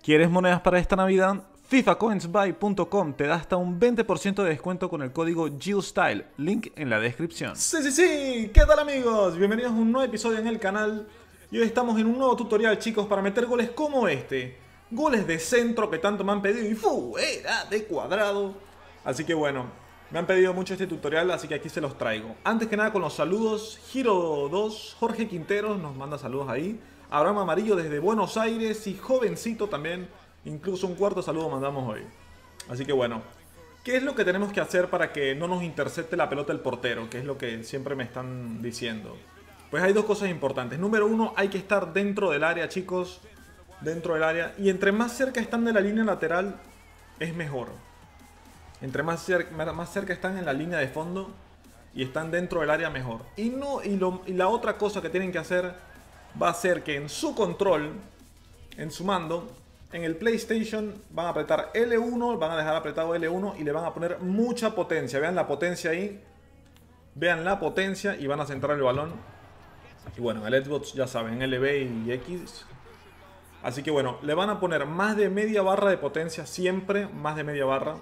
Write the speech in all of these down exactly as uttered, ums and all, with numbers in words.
¿Quieres monedas para esta Navidad? FIFA Coins Buy punto com te da hasta un veinte por ciento de descuento con el código GILSTYLE, link en la descripción. Sí, sí, sí, ¿qué tal amigos? Bienvenidos a un nuevo episodio en el canal. Y hoy estamos en un nuevo tutorial, chicos, para meter goles como este. Goles de centro que tanto me han pedido y fuera de cuadrado. Así que bueno, me han pedido mucho este tutorial, así que aquí se los traigo. Antes que nada con los saludos, Giro dos, Jorge Quinteros nos manda saludos ahí. Abraham Amarillo desde Buenos Aires y Jovencito también. Incluso un cuarto saludo mandamos hoy. Así que bueno, ¿qué es lo que tenemos que hacer para que no nos intercepte la pelota el portero? Que es lo que siempre me están diciendo. Pues hay dos cosas importantes. Número uno, hay que estar dentro del área, chicos. Dentro del área. Y entre más cerca están de la línea lateral, es mejor. Entre más cerca, más cerca están en la línea de fondo y están dentro del área, mejor. Y, no, y, lo, y la otra cosa que tienen que hacer va a ser que en su control, en su mando, en el PlayStation van a apretar L uno, van a dejar apretado L uno y le van a poner mucha potencia. Vean la potencia ahí. Vean la potencia y van a centrar el balón. Y bueno, el Xbox ya saben, L B y X. Así que bueno, le van a poner más de media barra de potencia, siempre más de media barra.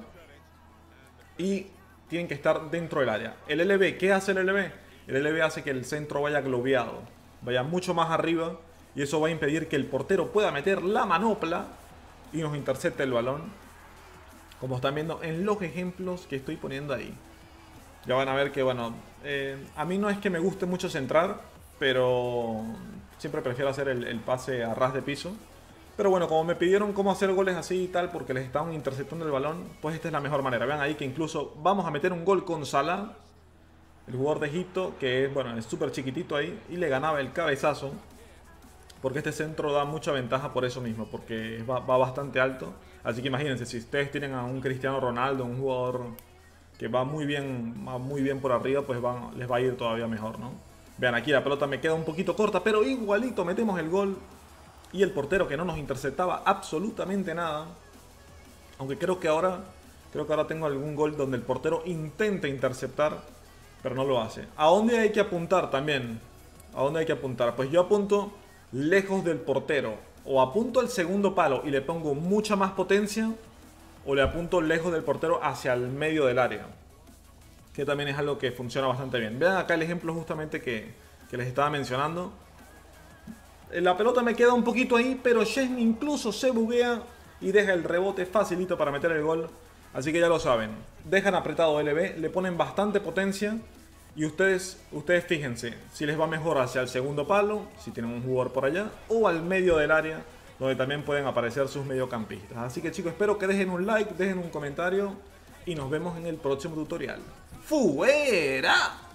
Y tienen que estar dentro del área. El L B, ¿qué hace el L B? El L B hace que el centro vaya globeado, vaya mucho más arriba. Y eso va a impedir que el portero pueda meter la manopla y nos intercepte el balón. Como están viendo en los ejemplos que estoy poniendo ahí. Ya van a ver que, bueno, eh, a mí no es que me guste mucho centrar, pero siempre prefiero hacer el, el pase a ras de piso. Pero bueno, como me pidieron cómo hacer goles así y tal, porque les estaban interceptando el balón, pues esta es la mejor manera. Vean ahí que incluso vamos a meter un gol con Salah, el jugador de Egipto, que es, bueno, es súper chiquitito ahí, y le ganaba el cabezazo. Porque este centro da mucha ventaja por eso mismo, porque va, va bastante alto. Así que imagínense, si ustedes tienen a un Cristiano Ronaldo, un jugador que va muy bien, va muy bien por arriba, pues van, les va a ir todavía mejor, ¿no? Vean, aquí la pelota me queda un poquito corta, pero igualito metemos el gol. Y el portero que no nos interceptaba absolutamente nada. Aunque creo que ahora, creo que ahora tengo algún gol donde el portero intenta interceptar, pero no lo hace. ¿A dónde hay que apuntar también? ¿A dónde hay que apuntar? Pues yo apunto lejos del portero. O apunto al segundo palo y le pongo mucha más potencia, o le apunto lejos del portero hacia el medio del área, que también es algo que funciona bastante bien. Vean acá el ejemplo justamente que, que les estaba mencionando. La pelota me queda un poquito ahí, pero Szczęsny incluso se buguea y deja el rebote facilito para meter el gol. Así que ya lo saben, dejan apretado L B, le ponen bastante potencia. Y ustedes, ustedes fíjense si les va mejor hacia el segundo palo, si tienen un jugador por allá, o al medio del área, donde también pueden aparecer sus mediocampistas. Así que chicos, espero que dejen un like, dejen un comentario y nos vemos en el próximo tutorial. ¡Fuera!